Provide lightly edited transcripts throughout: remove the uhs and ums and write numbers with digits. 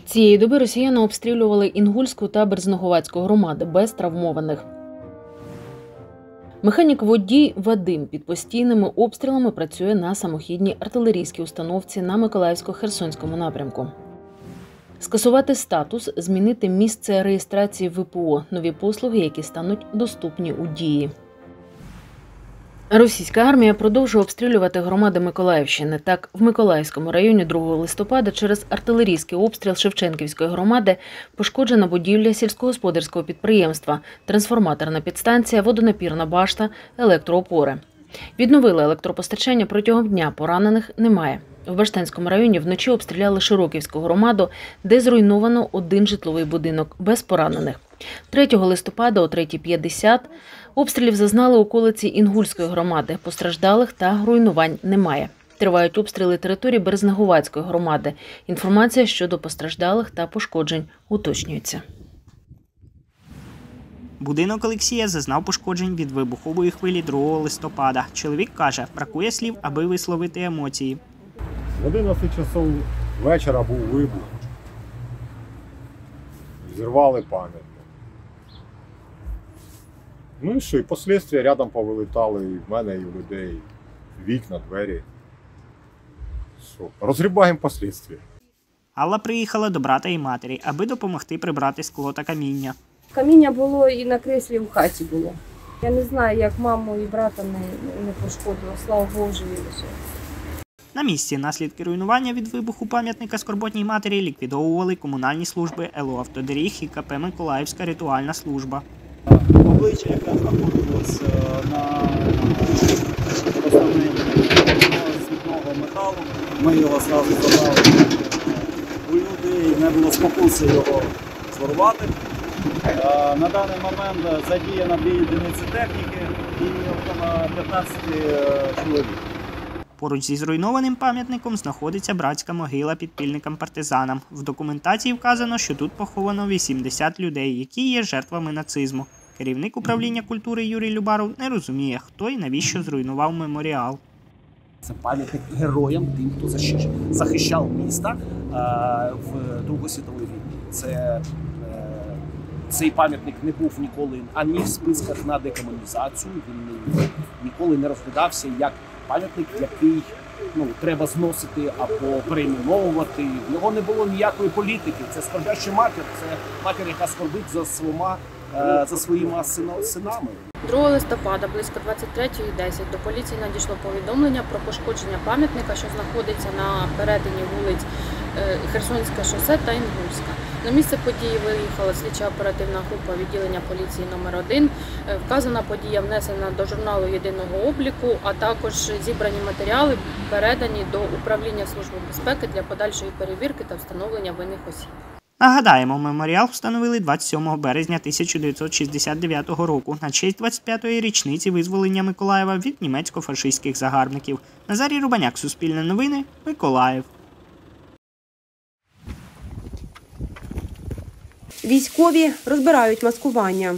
Цієї доби росіяни обстрілювали Інгульську та Березнеговацьку громади без травмованих. Механік-водій Вадим під постійними обстрілами працює на самохідній артилерійській установці на Миколаївсько-Херсонському напрямку. Скасувати статус, змінити місце реєстрації ВПО – нові послуги, які стануть доступні у дії. Російська армія продовжує обстрілювати громади Миколаївщини. Так, в Миколаївському районі 2 листопада через артилерійський обстріл Шевченківської громади пошкоджена будівля сільськогосподарського підприємства, трансформаторна підстанція, водонапірна башта, електроопори. Відновили електропостачання протягом дня, поранених немає. В Баштанському районі вночі обстріляли Широківську громаду, де зруйновано 1 житловий будинок, без поранених. 3 листопада о 3:50 обстрілів зазнали околиці Інгульської громади. Постраждалих та руйнувань немає. Тривають обстріли території Березнеговацької громади. Інформація щодо постраждалих та пошкоджень уточнюється. Будинок Олексія зазнав пошкоджень від вибухової хвилі 2 листопада. Чоловік каже, бракує слів, аби висловити емоції. В 11 часов вечора був вибух. Зірвали пам'ятник. Ну і що, і послідствия рядом повилітали і в мене, і в людей. Вікна, двері. Що, розгрібаємо послідствия. Алла приїхала до брата і матері, аби допомогти прибрати скло та каміння. Каміння було і на креслі в хаті було. Я не знаю, як маму і брата не пошкодило. Слава Богу, живі лише. На місці наслідки руйнування від вибуху пам'ятника скорботній матері ліквідовували комунальні служби ЛО «Автодоріг» і КП «Миколаївська рятувальна служба». Обличчя, яке знаходилось на постаменті світного металу, ми його зразу забрали. У людей не було спокуси його зворувати. На даний момент задіяно 2 одиниці техніки і около 15 чоловік. Поруч зі зруйнованим пам'ятником знаходиться братська могила підпільникам-партизанам. В документації вказано, що тут поховано 80 людей, які є жертвами нацизму. Керівник управління культури Юрій Любаров не розуміє, хто і навіщо зруйнував меморіал. Це пам'ятник героям, тим, хто захищав міста в Другу світову війну. Цей пам'ятник не був ніколи ані в списках на декомунізацію, він ніколи не розглядався як пам'ятник, який треба зносити або перейменовувати. В нього не було ніякої політики. Це скорбяща матір, це матір, яка скорбить за своїми синами. 2 листопада близько 23:10 до поліції надійшло повідомлення про пошкодження пам'ятника, що знаходиться на перетині вулиць Херсонське шосе та Інгульська. На місце події виїхала слідчо-оперативна група відділення поліції номер 1. Вказана подія внесена до журналу єдиного обліку, а також зібрані матеріали передані до управління Служби безпеки для подальшої перевірки та встановлення винних осіб. Нагадаємо, меморіал встановили 27 березня 1969 року на честь 25-ї річниці визволення Миколаєва від німецько-фашистських загарбників. Назарій Рубаняк, Суспільне новини, Миколаїв. Військові розбирають маскування.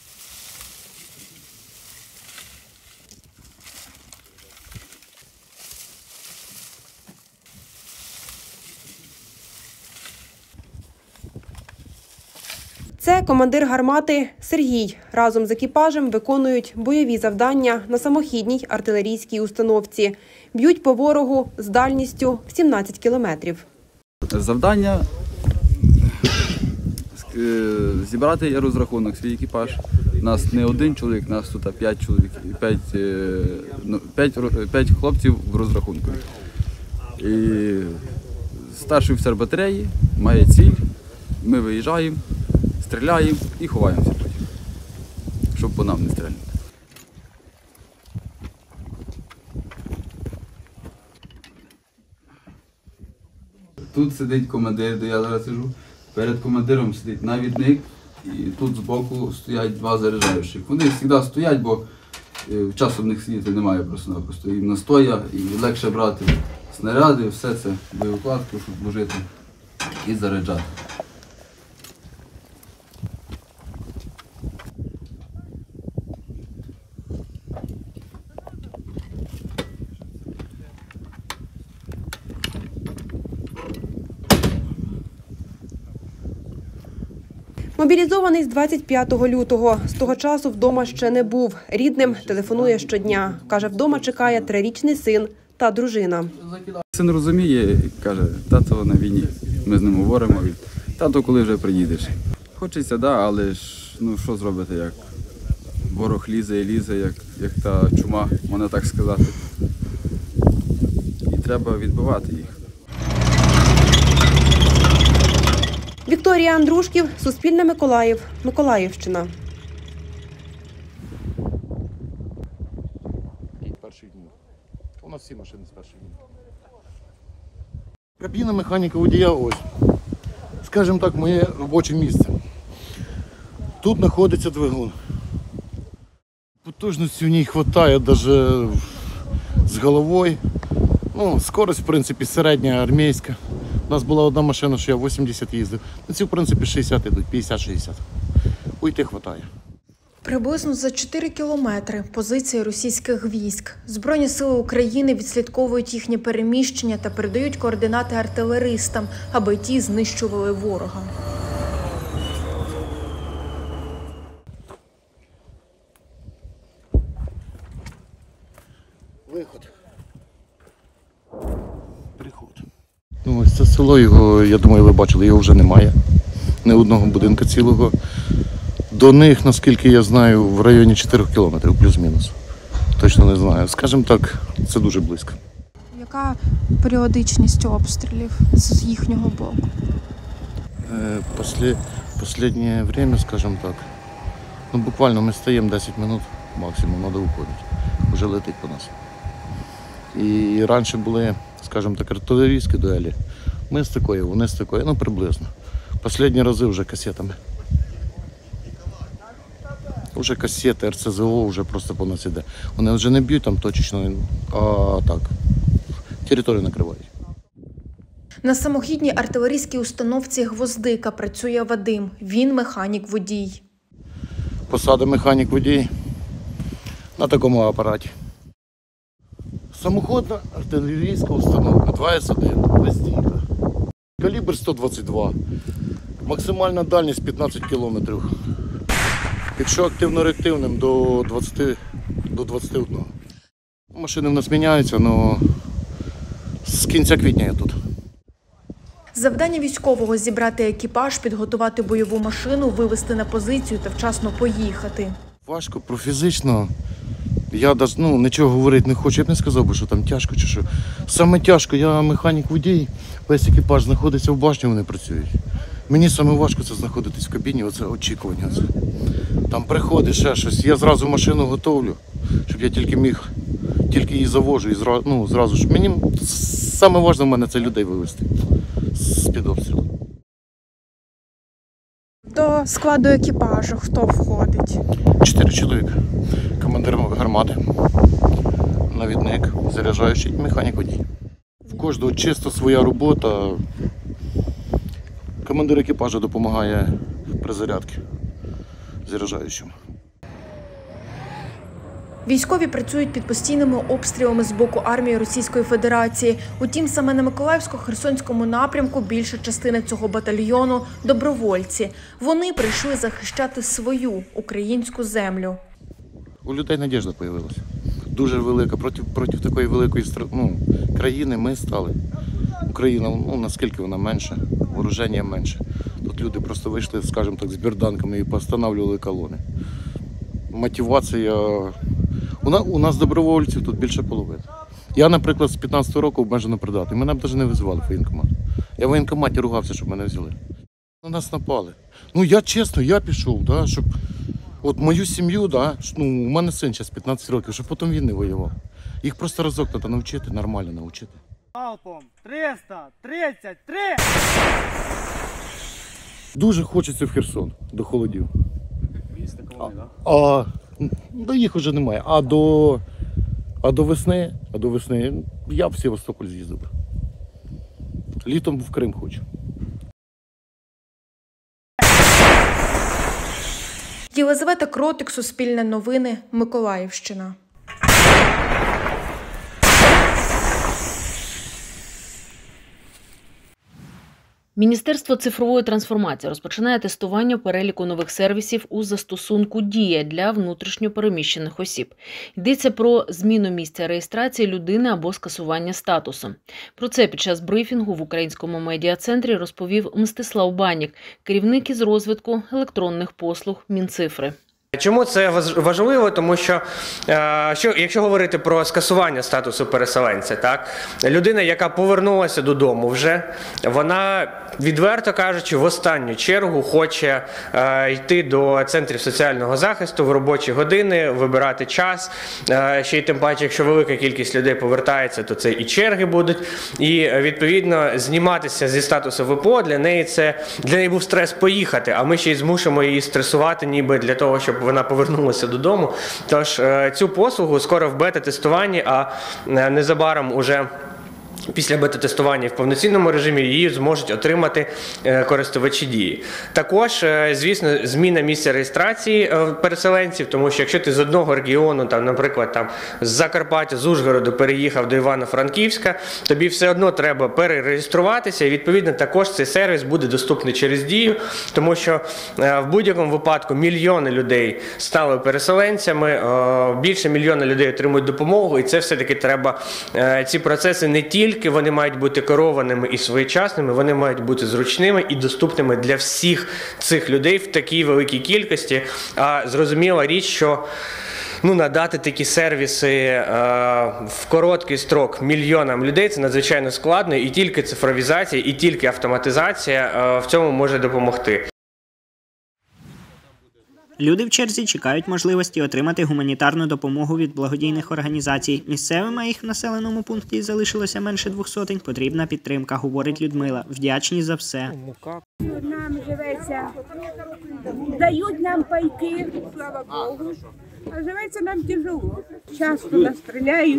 Це командир гармати Сергій. Разом з екіпажем виконують бойові завдання на самохідній артилерійській установці. Б'ють по ворогу з дальністю в 17 кілометрів. Завдання – зібрати розрахунок, свій екіпаж. Нас не 1 чоловік, нас тут 5 чоловік, 5 хлопців в розрахунку. І старший офіцер батареї має ціль, ми виїжджаємо, стріляємо і ховаємося потім, щоб по нам не стріляти. Тут сидить командир, де я зараз сиджу. Перед командиром сидить навідник і тут збоку стоять 2 заряджаючих. Вони завжди стоять, бо часу в них сидіти немає просто-напросто. Їм настоя і легше брати снаряди, все це, боєукладку, щоб вложити і заряджати. Мобілізований з 25 лютого. З того часу вдома ще не був. Рідним телефонує щодня. Каже, вдома чекає 3-річний син та дружина. Син розуміє, каже, тато на війні. Ми з ним говоримо. Тато, коли вже приїдеш? Хочеться, да, але ж, ну що зробити, як ворог лізе і лізе, як та чума, можна так сказати. І треба відбивати їх. Вікторія Андрушків, Суспільне Миколаїв, Миколаївщина. Перший дні. У нас всі машини з перших днів. Кабіна механіка водія ось. Скажімо так, моє робоче місце. Тут знаходиться двигун. Потужності в ній вистачає навіть з головою. Ну, скорость, в принципі, середня армійська. У нас була одна машина, що я 80 їздив. На ці, в принципі, 60 йдуть, 50-60. Уйти вистачає. Приблизно за 4 кілометри позиції російських військ. Збройні сили України відслідковують їхнє переміщення та передають координати артилеристам, аби ті знищували ворога. Виход. Приход. Ну, ось це село, його, я думаю, ви бачили, його вже немає. Ні одного будинку цілого. До них, наскільки я знаю, в районі 4 кілометрів, плюс-мінус. Точно не знаю. Скажімо так, це дуже близько. Яка періодичність обстрілів з їхнього боку? Останнє время, скажімо так, ну буквально ми стоїмо 10 минут, максимум, треба виходити. Вже летить по нас. І раніше були, скажімо так, артилерійські дуелі. Ми з такою, вони з такою, ну приблизно. Останні рази вже касетами. Вже касети, РСЗО вже просто по нас іде. Вони вже не б'ють там точечно, а так, територію накривають. На самохідній артилерійській установці «Гвоздика» працює Вадим. Він механік-водій. Посада механік-водій на такому апараті. Самоходна артилерійська установка 2С1, «Гвоздика». Калібр 122, максимальна дальність 15 кілометрів. Якщо активно-реактивним до 21. Машини в нас міняються, але з кінця квітня я тут. Завдання військового – зібрати екіпаж, підготувати бойову машину, вивести на позицію та вчасно поїхати. Важко, профізично. Я нічого говорити не хочу. Я б не сказав би, що там тяжко чи що. Саме тяжко, я механік-водій, весь екіпаж знаходиться в башні, вони працюють. Мені саме важко це знаходитись в кабіні, оце очікування. Там приходить ще щось, я зразу машину готовлю, щоб я тільки міг, тільки її завожу і зразу ж. Мені саме важливе в мене це людей вивезти з-під обстрілу. До складу екіпажу хто входить? 4 чоловіка. Командир гармати, навідник, заряджаючий, механік-водій. В кожного чисто своя робота. Командир екіпажу допомагає при зарядці заряджаючим. Військові працюють під постійними обстрілами з боку армії Російської Федерації. Утім, саме на Миколаївсько-Херсонському напрямку більша частина цього батальйону – добровольці. Вони прийшли захищати свою українську землю. У людей надіжда з'явилася. Дуже велика. Проти такої великої країни ми стали. Україна, наскільки вона менша, вооруження менше. Тут люди просто вийшли, скажімо так, з берданками і постановлювали колони. Мотивація. У нас добровольців тут більше половини. Я, наприклад, з 15-го року обмежено придатний. Мене б навіть не визивали в воєнкомат. Я в воєнкоматі ругався, щоб мене взяли. На нас напали. Я чесно, я пішов, щоб от мою сім'ю, у мене син зараз 15 років, щоб потім він не воював. Їх просто разок треба навчити, нормально навчити. Залпом 333! Дуже хочеться в Херсон, до холодів. Місто колони, так? До їх вже немає. А до весни я б в Севастополь з'їздив. Літом в Крим хочу. Єлизавета Кротик, Суспільне новини, Миколаївщина. Міністерство цифрової трансформації розпочинає тестування переліку нових сервісів у застосунку «Дія» для внутрішньо переміщених осіб. Йдеться про зміну місця реєстрації людини або скасування статусу. Про це під час брифінгу в Українському медіа-центрі розповів Мстислав Банік, керівник із розвитку електронних послуг Мінцифри. Чому це важливо? Тому що, якщо говорити про скасування статусу переселенця, так, людина, яка повернулася додому вже, вона, відверто кажучи, в останню чергу хоче йти до центрів соціального захисту в робочі години, вибирати час. Ще й тим паче, якщо велика кількість людей повертається, то це і черги будуть. І, відповідно, зніматися зі статусу ВПО, для неї був стрес поїхати, а ми ще й змушуємо її стресувати ніби для того, щоб вона повернулася додому. Тож цю послугу скоро в бета-тестуванні, а незабаром уже після бета-тестування в повноцінному режимі її зможуть отримати користувачі Дії. Також, звісно, зміна місця реєстрації переселенців, тому що якщо ти з одного регіону, там, наприклад, з Закарпаття, з Ужгороду переїхав до Івано-Франківська, тобі все одно треба перереєструватися, і, відповідно, також цей сервіс буде доступний через Дію, тому що в будь-якому випадку мільйони людей стали переселенцями, більше мільйона людей отримують допомогу, і це все-таки треба, ці процеси не тільки вони мають бути керованими і своєчасними, вони мають бути зручними і доступними для всіх цих людей в такій великій кількості. А зрозуміла річ, що надати такі сервіси в короткий строк мільйонам людей – це надзвичайно складно, і тільки цифровізація, і тільки автоматизація в цьому може допомогти. Люди в черзі чекають можливості отримати гуманітарну допомогу від благодійних організацій. Місцевим, а їх в населеному пункті залишилося менше 200, потрібна підтримка, говорить Людмила. Вдячні за все. Нам живеться, дають нам пайки, слава Богу, а живеться нам тяжело. Часто нас стріляють,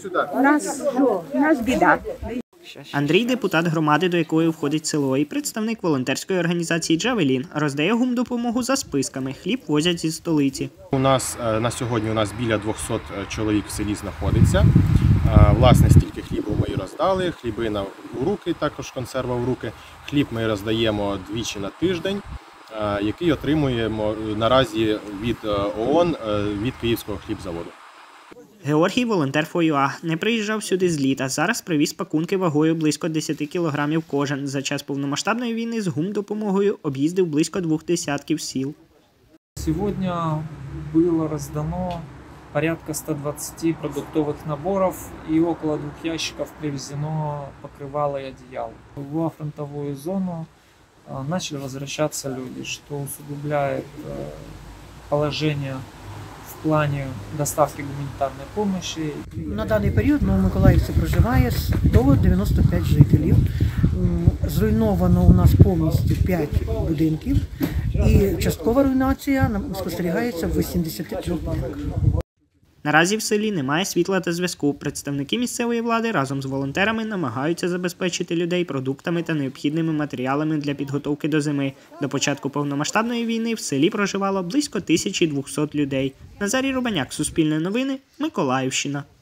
нас біда. Андрій – депутат громади, до якої входить село, і представник волонтерської організації «Джавелін». Роздає гумдопомогу за списками. Хліб возять зі столиці. У нас на сьогодні біля 200 чоловік в селі знаходиться. Власне, стільки хлібу ми і роздали. Хлібина у руки, також консерва в руки. Хліб ми роздаємо двічі на тиждень, який отримуємо наразі від ООН, від Київського хлібзаводу. Георгій – волонтер ФОЮА. Не приїжджав сюди з літа. Зараз привіз пакунки вагою близько 10 кілограмів кожен. За час повномасштабної війни з гумдопомогою об'їздив близько 200 сіл. Сьогодні було роздано порядка 120 продуктовых наборов и около 2 ящиков привезено покрывало и одеял. В фронтовую зону начали возвращаться люди, что усугубляет положение в плані доставки гуманітарної допомоги. На даний період в Новомиколаївці проживає 195 жителів. Зруйновано у нас повністю 5 будинків і часткова руйнація спостерігається в 83 будинках. Наразі в селі немає світла та зв'язку. Представники місцевої влади разом з волонтерами намагаються забезпечити людей продуктами та необхідними матеріалами для підготовки до зими. До початку повномасштабної війни в селі проживало близько 1200 людей. Назарій Рубаняк, Суспільне новини, Миколаївщина.